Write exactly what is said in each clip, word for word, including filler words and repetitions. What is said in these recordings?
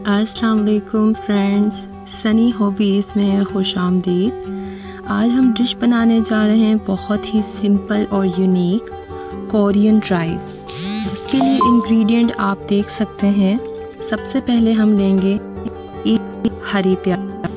अस्सलाम वालेकुम friends, Sunny hobbies में खुश आमदीद। आज हम डिश बनाने जा रहे हैं बहुत ही सिंपल और यूनिक कोरियन राइस, जिसके लिए इंग्रेडिएंट आप देख सकते हैं। सबसे पहले हम लेंगे एक हरी प्याज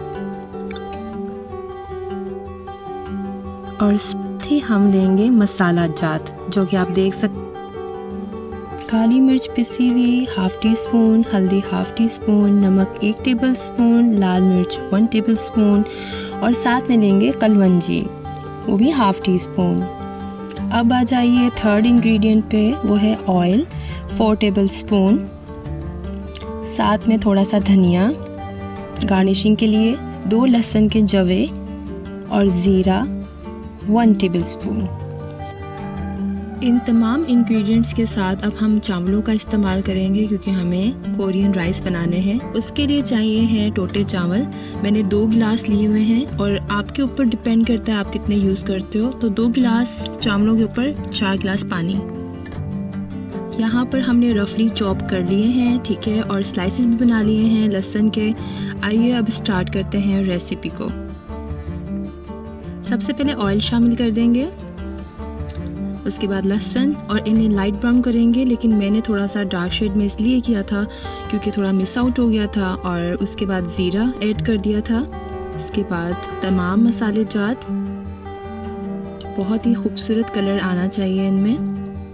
और साथ ही हम लेंगे मसाला जात, जो कि आप देख सकते हैं। काली मिर्च पिसी हुई हाफ़ टी स्पून, हल्दी हाफ़ टी स्पून, नमक एक टेबल स्पून, लाल मिर्च वन टेबल स्पून और साथ में लेंगे कलवंजी, वो भी हाफ़ टी स्पून। अब आ जाइए थर्ड इंग्रेडिएंट पे, वो है ऑयल फोर टेबल स्पून, साथ में थोड़ा सा धनिया गार्निशिंग के लिए, दो लहसुन के जवे और ज़ीरा वन टेबल स्पून। इन तमाम इंग्रेडिएंट्स के साथ अब हम चावलों का इस्तेमाल करेंगे, क्योंकि हमें कोरियन राइस बनाने हैं। उसके लिए चाहिए हैं टोटे चावल। मैंने दो गिलास लिए हुए हैं और आपके ऊपर डिपेंड करता है आप कितने यूज़ करते हो। तो दो गिलास चावलों के ऊपर चार गिलास पानी। यहाँ पर हमने रफली चॉप कर लिए हैं, ठीक है, और स्लाइसेस भी बना लिए हैं लहसुन के। आइए अब स्टार्ट करते हैं रेसिपी को। सबसे पहले ऑयल शामिल कर देंगे, उसके बाद लहसुन, और इन्हें लाइट ब्राउन करेंगे। लेकिन मैंने थोड़ा सा डार्क शेड में इसलिए किया था क्योंकि थोड़ा मिस आउट हो गया था। और उसके बाद ज़ीरा ऐड कर दिया था। उसके बाद तमाम मसाले जात, बहुत ही खूबसूरत कलर आना चाहिए इनमें।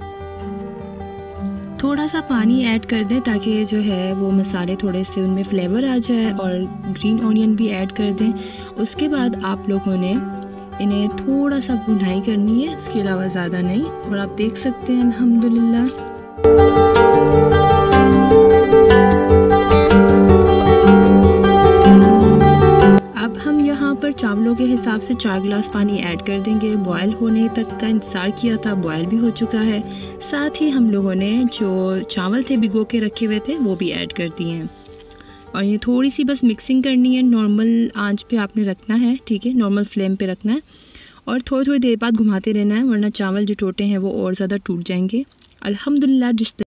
थोड़ा सा पानी ऐड कर दें ताकि जो है वो मसाले थोड़े से उनमें फ्लेवर आ जाए, और ग्रीन ऑनियन भी ऐड कर दें। उसके बाद आप लोगों ने इन्हें थोड़ा सा भुनाई करनी है, उसके अलावा ज़्यादा नहीं। और आप देख सकते हैं अल्हम्दुलिल्लाह। अब हम यहाँ पर चावलों के हिसाब से चार गिलास पानी ऐड कर देंगे। बॉयल होने तक का इंतज़ार किया था, बॉयल भी हो चुका है। साथ ही हम लोगों ने जो चावल थे भिगो के रखे हुए थे वो भी ऐड कर दिए हैं। और ये थोड़ी सी बस मिक्सिंग करनी है। नॉर्मल आंच पे आपने रखना है, ठीक है, नॉर्मल फ्लेम पे रखना है। और थोड़ी थोड़ी देर बाद घुमाते रहना है, वरना चावल जो टोटे हैं वो और ज़्यादा टूट जाएंगे। अल्हम्दुलिल्लाह डिश